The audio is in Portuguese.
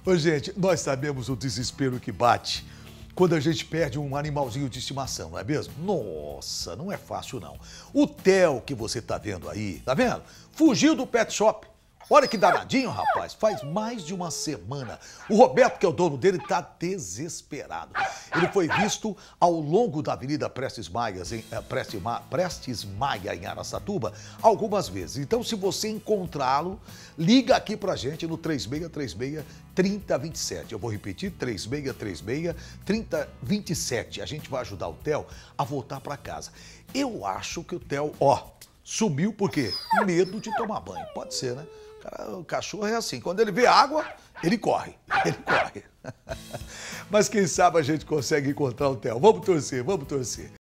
Ô, gente, nós sabemos o desespero que bate quando a gente perde um animalzinho de estimação, não é mesmo? Nossa, não é fácil não. O Theo que você tá vendo aí, tá vendo? Fugiu do pet shop. Olha que danadinho, rapaz. Faz mais de uma semana. O Roberto, que é o dono dele, tá desesperado. Ele foi visto ao longo da Avenida Prestes Maia, em Araçatuba, algumas vezes. Então, se você encontrá-lo, liga aqui pra gente no 3636-3027. Eu vou repetir, 3636-3027. A gente vai ajudar o Theo a voltar pra casa. Eu acho que o Theo, sumiu por quê? Medo de tomar banho. Pode ser, né? O cachorro é assim, quando ele vê água, ele corre. Mas quem sabe a gente consegue encontrar o Theo. Vamos torcer, vamos torcer.